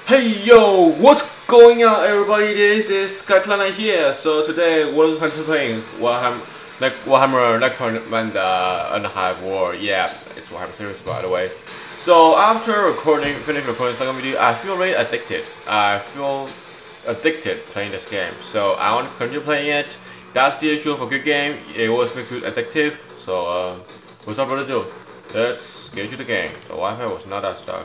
Hey yo, what's going on everybody? This is Skyclana here. So today we're going to be playing Warhammer Necromunda Underhive War. Yeah, it's Warhammer series by the way. So after finishing recording second video, I feel really addicted. I feel addicted playing this game. So I want to continue playing it. That's the issue of a good game. It always makes you addictive. So without further ado, let's get to the game. The Wi-Fi was not that stuck.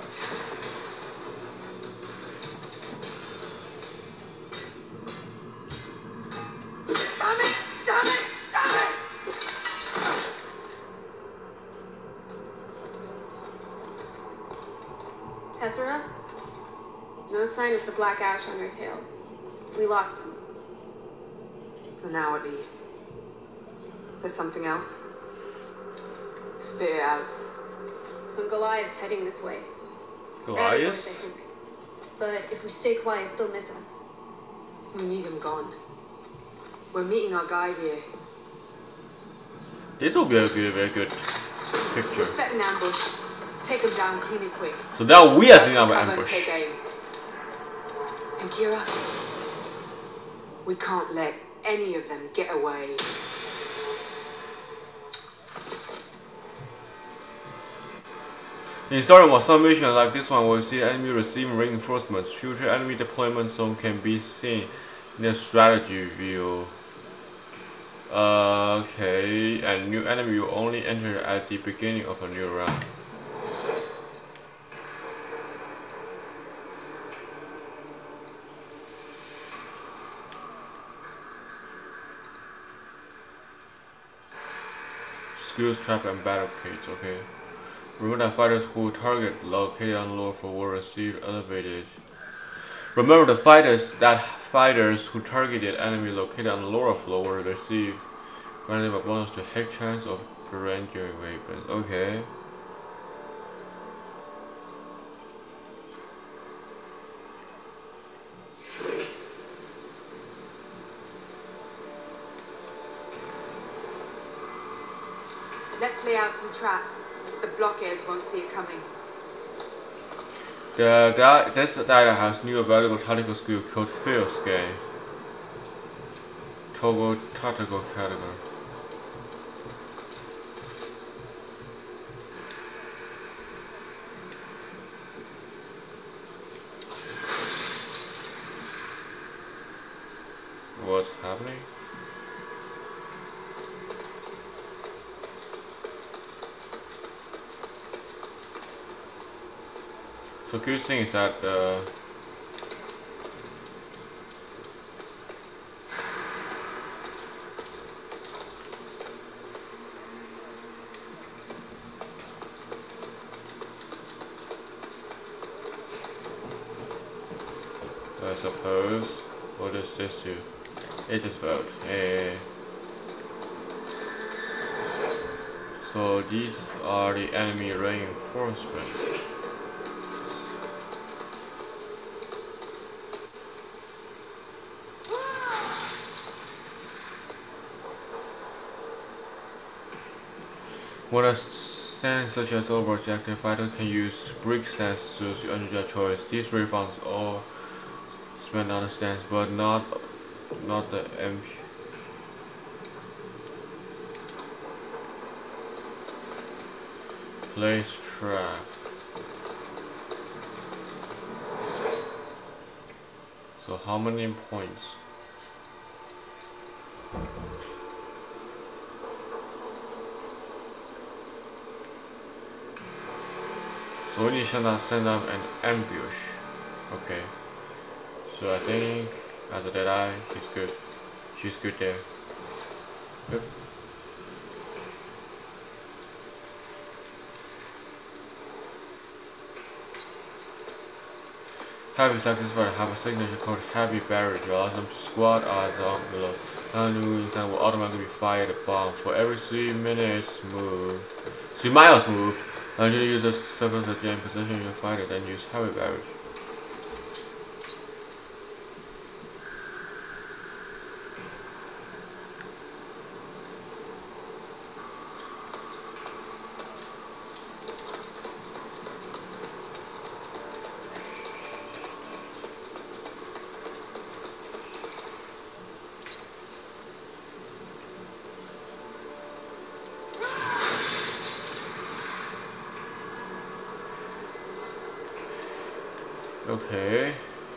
Tessera? No sign of the black ash on her tail. We lost him. For now, at least. There's something else. Spit it out. Some Goliaths heading this way. Goliaths? I think. But if we stay quiet, they'll miss us. We need him gone. We're meeting our guide here. This will be a very good picture. We'll set an ambush. Take him down clean and quick. So now we are setting up an ambush. Take aim. And Kira, we can't let any of them get away. In Story Mode, some missions like this one will see enemy receiving reinforcements. Future enemy deployment zone can be seen in the strategy view. Okay, and new enemy will only enter at the beginning of a new round. Skills trap and battle kits, okay. Remember that fighters who target located on the lower floor will receive elevated. Remember the fighters who targeted enemy located on the lower floor will receive granted a bonus to hit chance of rendering weapons. Okay. Let's lay out some traps. The blockheads won't see it coming. This data has new available tactical skill called Field Scan. Toggle tactical category. What's happening? So good thing is that I suppose what does this do? It just vote. So these are the enemy reinforcements. When a stance such as Overwatch active fighter can use brick stance to suit under their choice. These refunds all spend on the stance, but not the MP. Place trap. So how many points? So we need to send up an ambush. Okay. So I think as a Deadeye, he's good. She's good there. Yep. Heavy satisfied have a signature called Heavy Barrage, which allows them to squat eyes on below. And will automatically fire the bomb for every 3 miles moved. Until you use the circles that gain position your fighter, then use Heavy Barrage. Okay.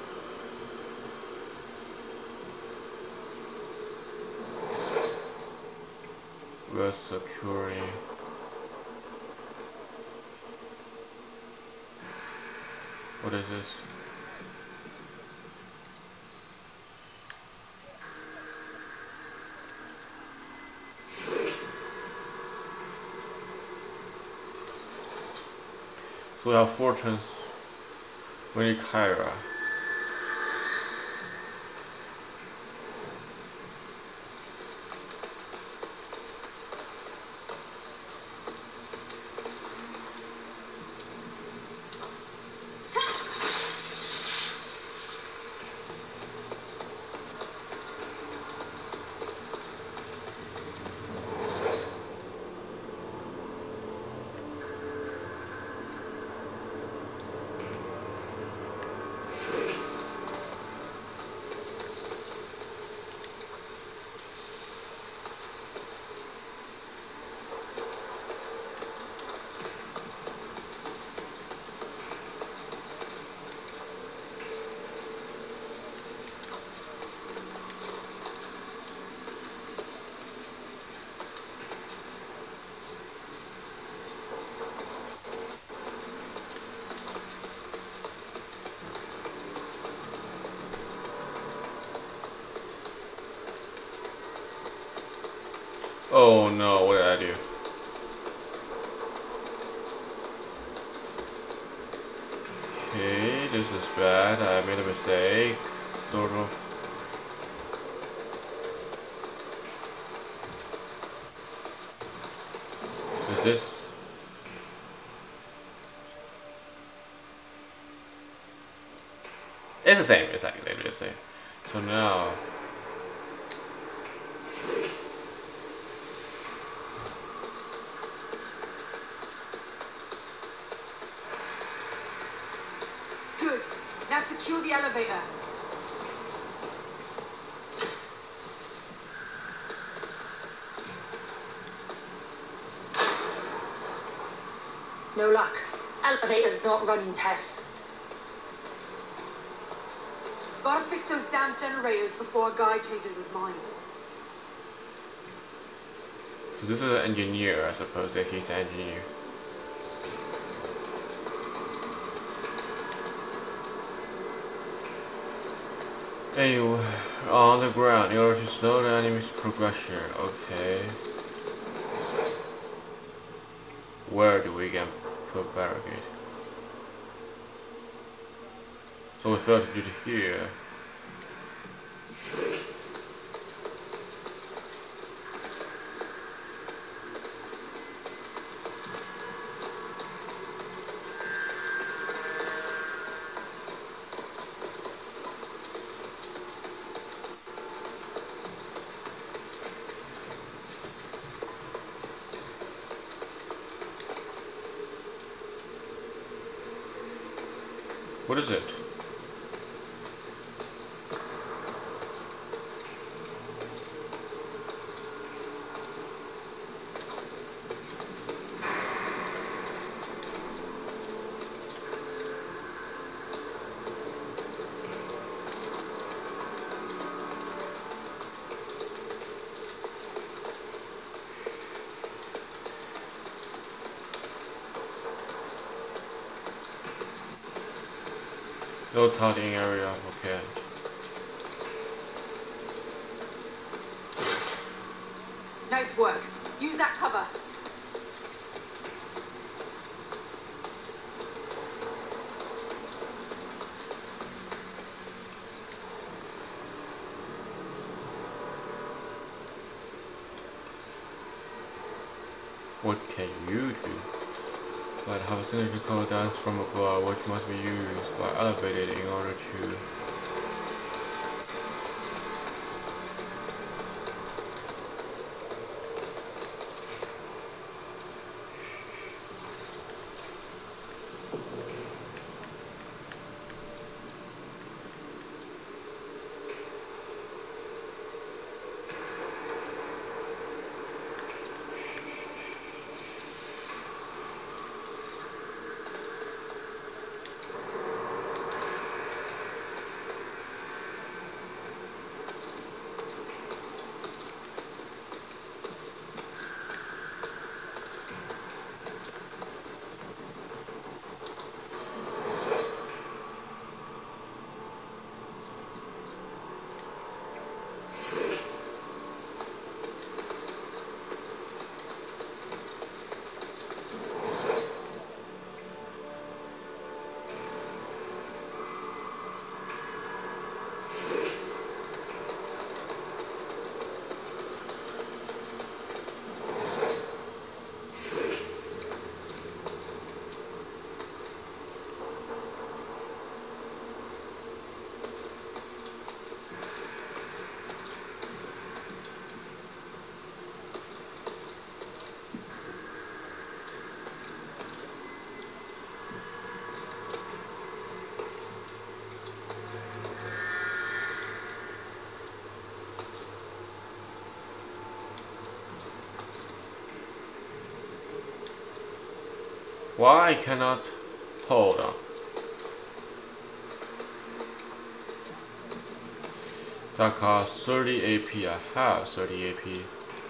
We're securing. What is this? So we have fortunes. We need Kyra. Oh no, what did I do? Okay, this is bad. I made a mistake. Sort of. Is this? It's the same, exactly the same. So now. Good. Now secure the elevator. No luck. Elevator's not running, Tess. Gotta fix those damn generators before a guy changes his mind. So this is an engineer, I suppose that he's an engineer. Anyway, on the ground in order to slow the enemy's progression. Okay. Where do we get put barricade? So we failed to do it here. What is it? No targeting area, okay. Nice work. Use that cover. What can you do? But have a cylindrical dance from above, which must be used by elevated in order to Why I cannot hold on? That costs 30 AP. I have 30 AP.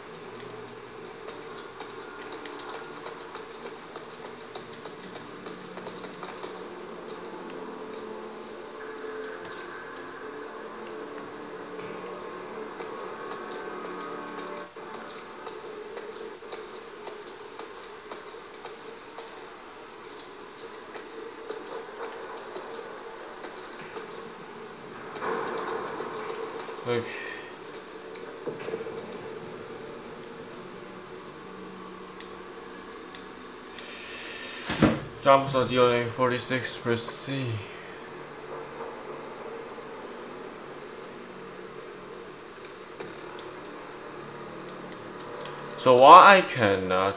Okay. Jumps are dealing 46%. So why I cannot?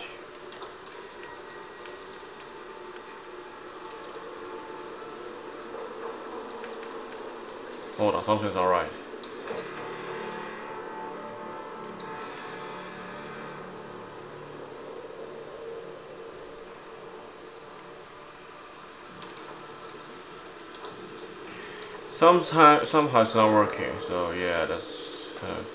Hold on, something's alright. Somehow it's not working, so yeah, that's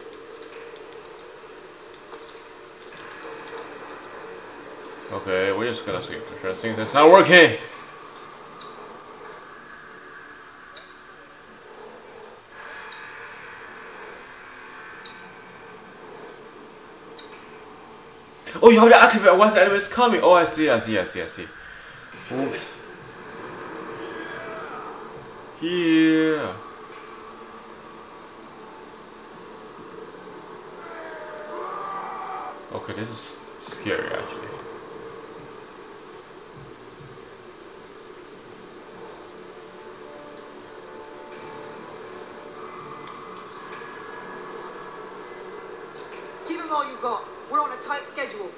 okay, we're just gonna skip the first thing that's not working. Oh, you have to activate once the enemy is coming. Oh, I see. Ooh. Yeah. Okay, this is scary actually. Give him all you got. We're on a tight schedule.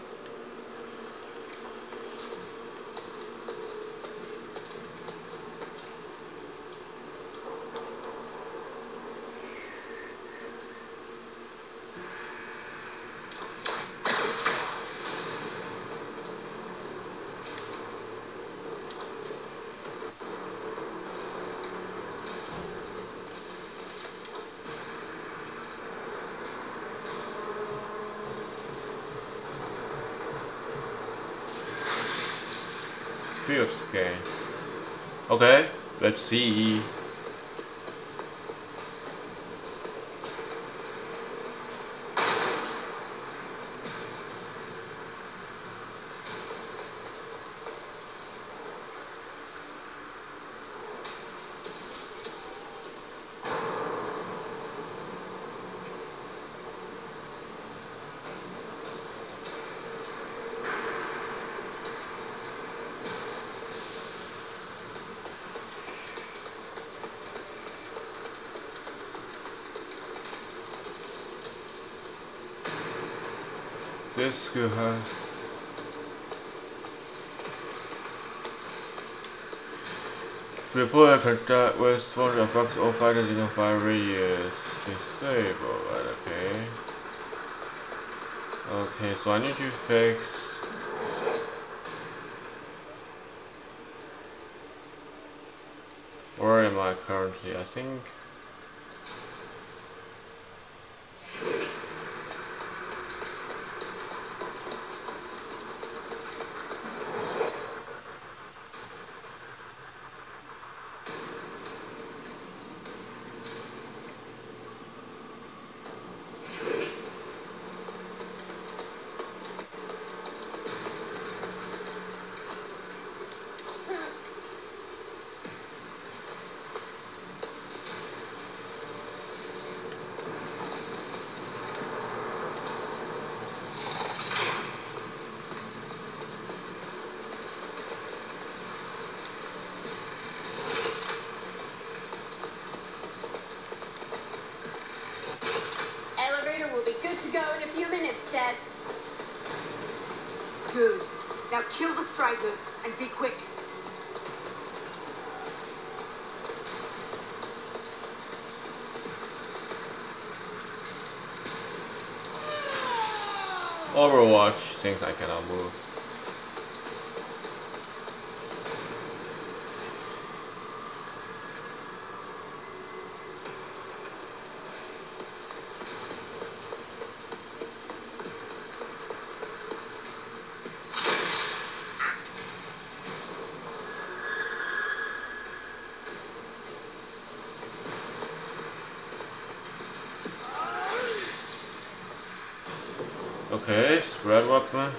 Feels scary. Okay, let's see. This could have. Report a contact with one of the all fighters in a fire radius. Disable, right, okay. Okay, so I need to fix. Where am I currently? I think. To go in a few minutes, Tess. Good. Now kill the stragglers and be quick. Overwatch thinks I cannot move. Okay, spread weapon.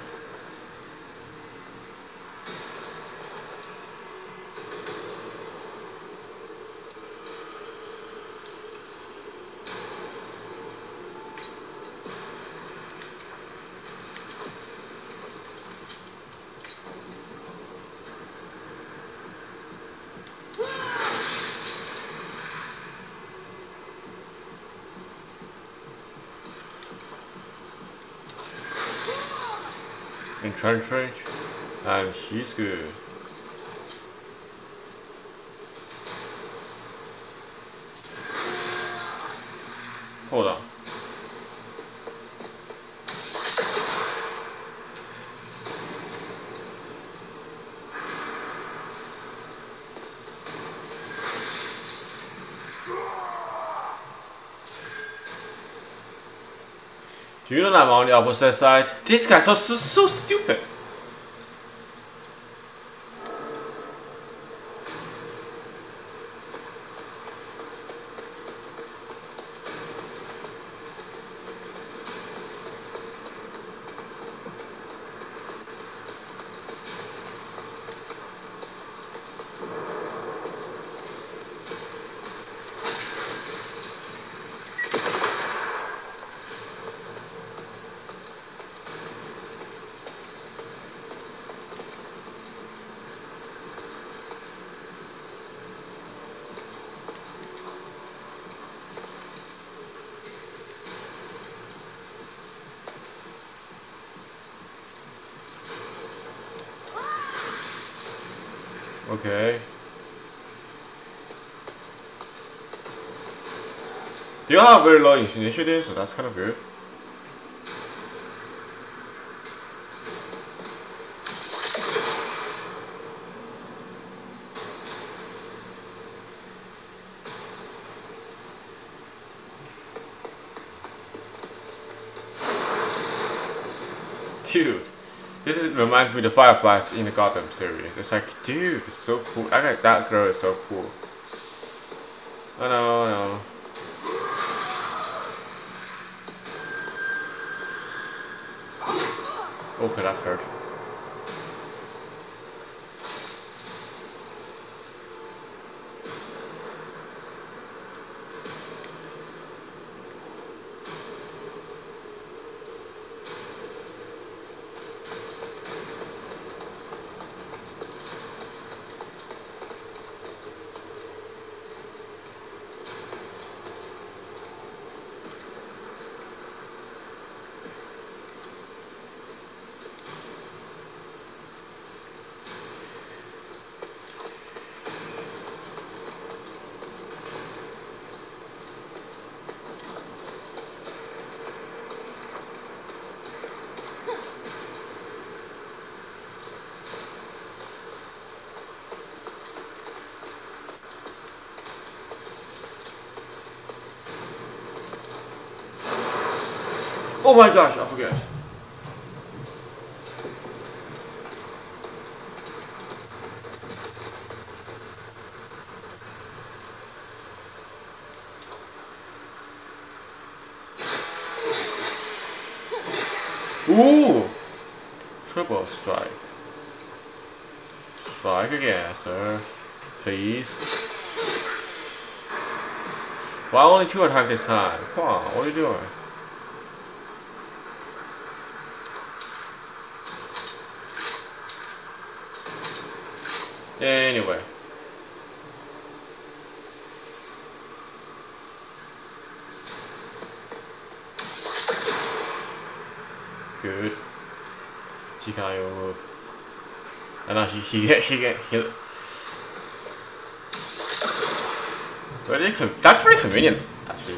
Entrench range, and she's good. Hold on. Do you know that I'm on the opposite side? These guys are so stupid. Okay. They all have very low initiative, so that's kind of good. Dude, reminds me of the Fireflies in the Gotham series. It's like, dude, it's so cool. That girl is so cool. I know. Okay, that's hurt. Oh my gosh, I forget. Ooh! Triple strike. Strike again, sir. Please. Why only 2 attacks this time? Come on, what are you doing? Anyway. Good. She can't even move. And now he get. That's pretty convenient, actually.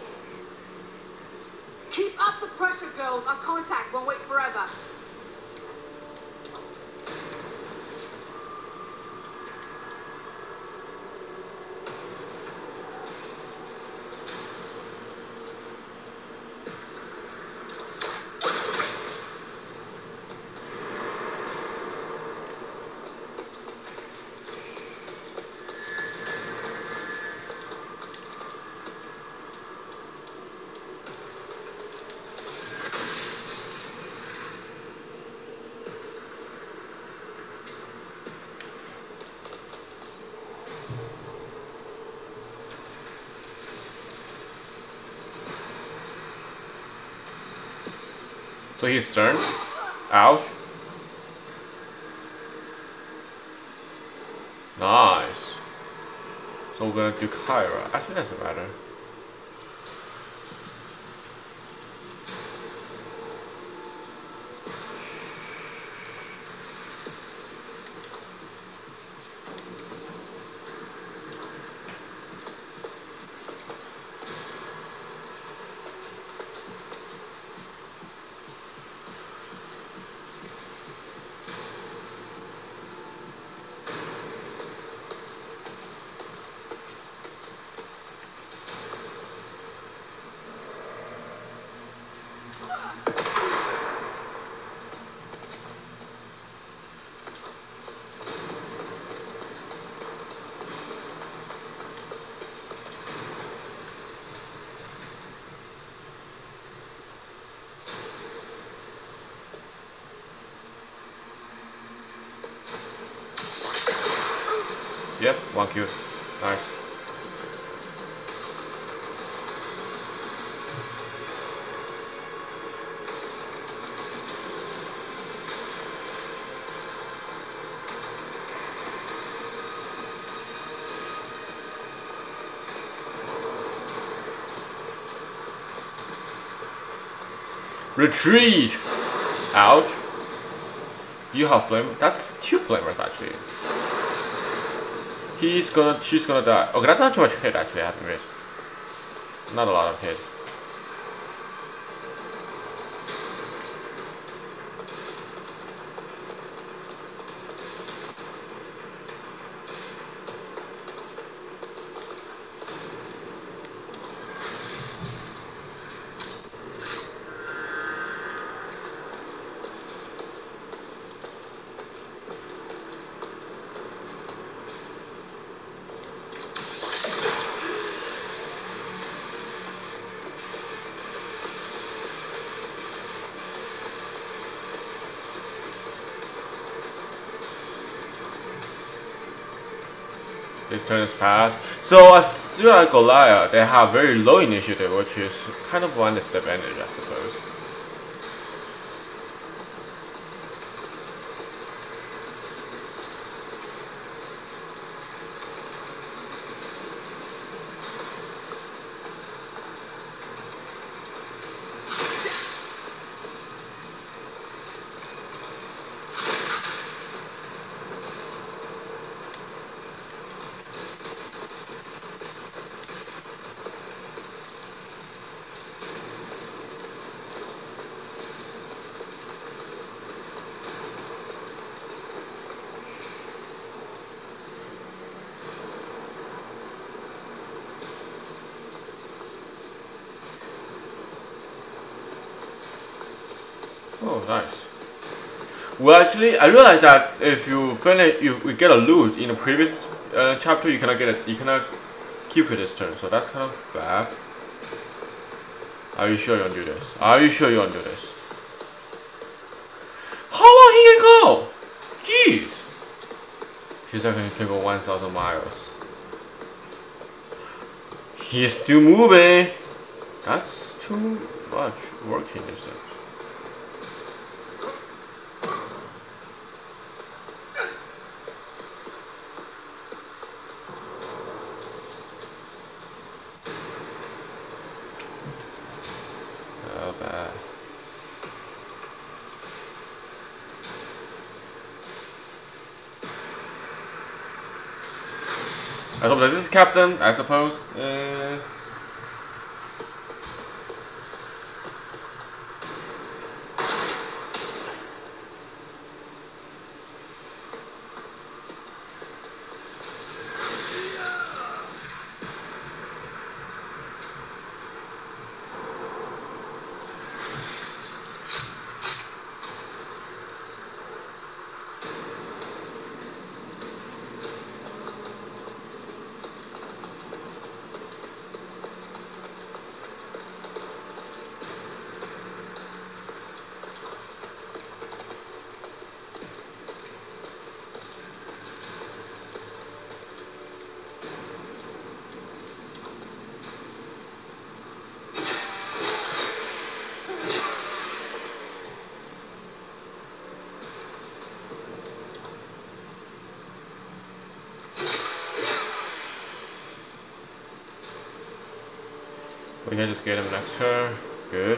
Keep up the pressure, girls. Our contact won't wait forever. So he's turned. Ouch. Nice. So we're gonna do Kyra. Actually, doesn't matter. Yep, 1 kill. Nice. Retreat! Ouch. You have flame. That's 2 flamers actually. She's gonna die. Okay, that's not too much hit actually, I have to admit. Not a lot of hit. This turn is fast. So as soon as Goliath, they have very low initiative, which is kind of one disadvantage, I suppose. Oh, nice. Well, actually, I realized that if you finish, we get a loot in the previous chapter, you cannot get it. You cannot keep it this turn, so that's kind of bad. Are you sure you want to do this? Are you sure you want to do this? How long he can go? Jeez. He's like he can go 1,000 miles. He's still moving. That's too much working, is it? Oh, bad. I hope this is captain, I suppose. We can just get him next turn. Good.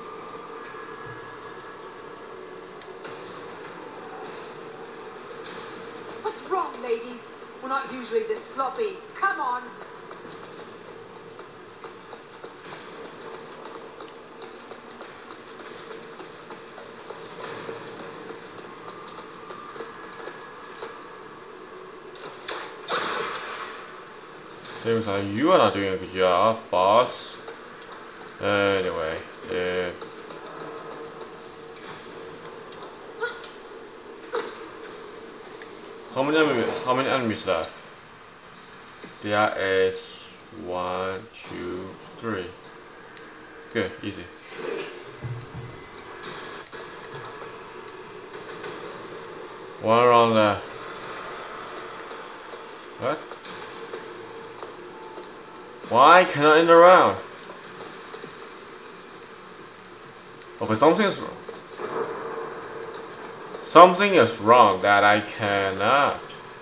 What's wrong, ladies? We're not usually this sloppy. Come on. Seems like you are not doing a good job, boss. Anyway, how many enemies left? There is 1, 2, 3. Good, easy. One round left. What? Why can I end the round? Okay, something is wrong that I cannot.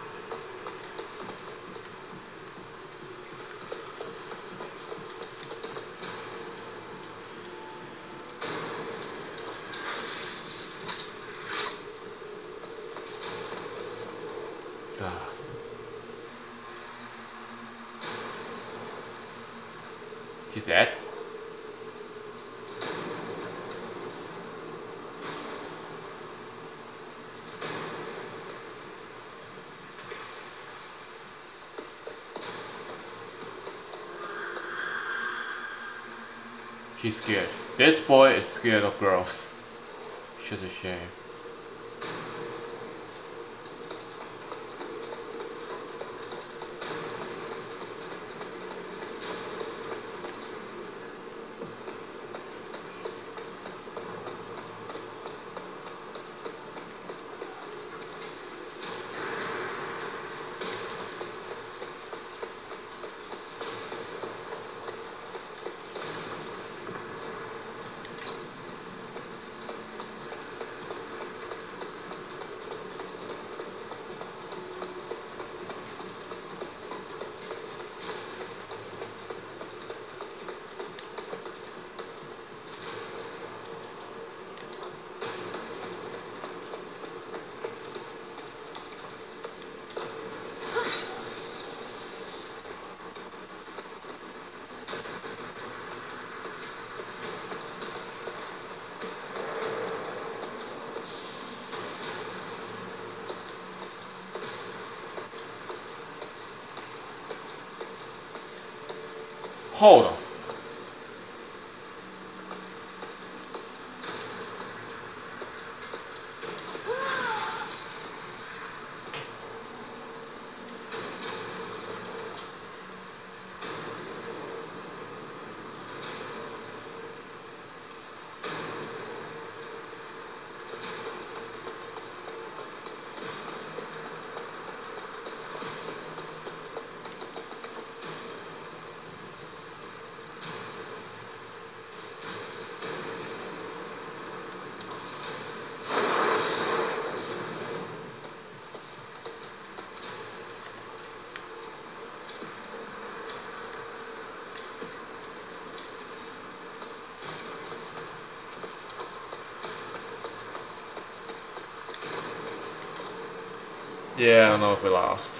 He's dead. She's scared. This boy is scared of girls. She's a shame. Hold on. Yeah, I don't know if we lost.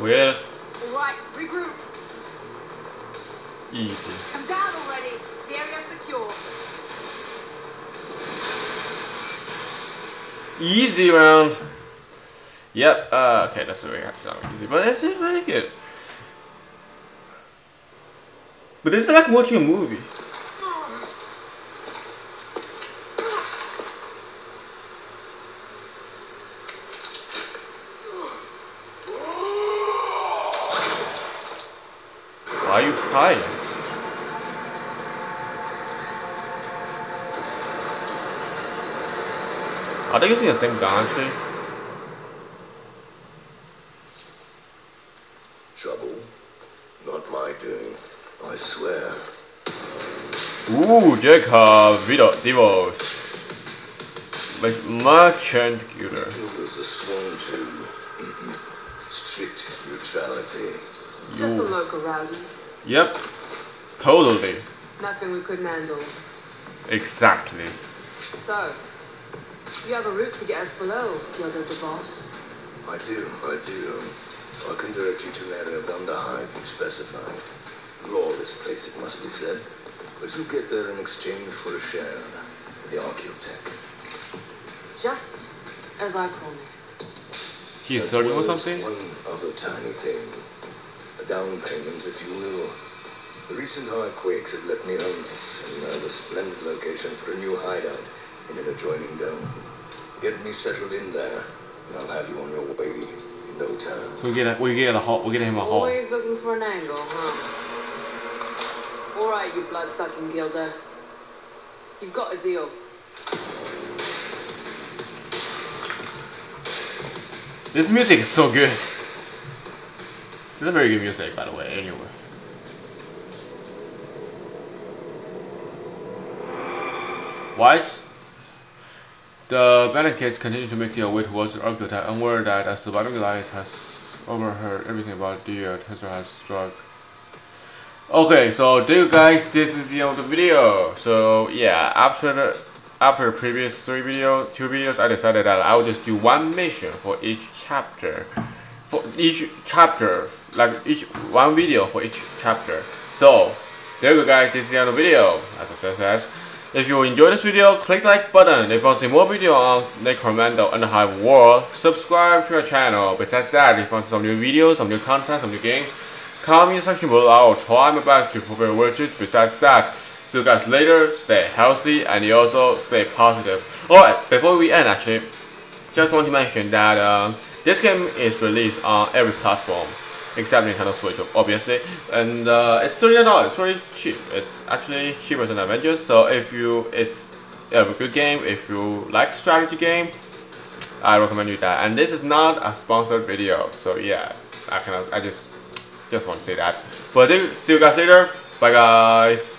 Well, Alright, regroup. easy. Come down already. The area's secure. Easy round. Yep. Okay, that's very actually not easy, but it's very good. But this is like watching a movie. Why are you crying? Are they using the same gun actually? Trouble? Not my doing, I swear. Ooh, Jacob, Devos. Like merchant killer. Gilda's a sworn to strict neutrality. Just some local rowdies. Yep. Totally. Nothing we couldn't handle. Exactly. So, you have a route to get us below, Gilda the Boss. I do. I can direct you to an area of Underhive you specify. Lawless place, it must be said. But you'll get there in exchange for a share of the archaeotech. Just as I promised. He's As searching well for as something? one other tiny thing. A down payment, if you will. The recent earthquakes have left me homeless, and there's a splendid location for a new hideout in an adjoining dome. Get me settled in there, and I'll have you on your way in no time. We get him a haul. Always looking for an angle, huh? Alright, you blood-sucking Gilda. You've got a deal. This music is so good. This is a very good music, by the way, anyway. White. The bandits continue to make their way towards the archetype, unaware that a surviving Elias has overheard everything about the Tesla has struck. Okay, so there you guys, this is the end of the video. So yeah, after the previous two videos, I decided that I would just do one mission for each chapter. One video for each chapter. So there you go guys, this is the end of the video. As I said, if you enjoyed this video, click the like button. If you want to see more video on Necromunda Underhive World, subscribe to our channel. Besides that, if you want some new videos, some new content, some new games, comment in the section below. I will try my best to fulfill your wishes. Besides that, see you guys later, stay healthy, and you also stay positive. Alright, before we end actually, just want to mention that this game is released on every platform except Nintendo Switch, obviously, and it's $39. It's very cheap. It's actually cheaper than Avengers. So it's a good game. If you like strategy game, I recommend you that. And this is not a sponsored video, so yeah, I just want to say that. But see you guys later. Bye guys.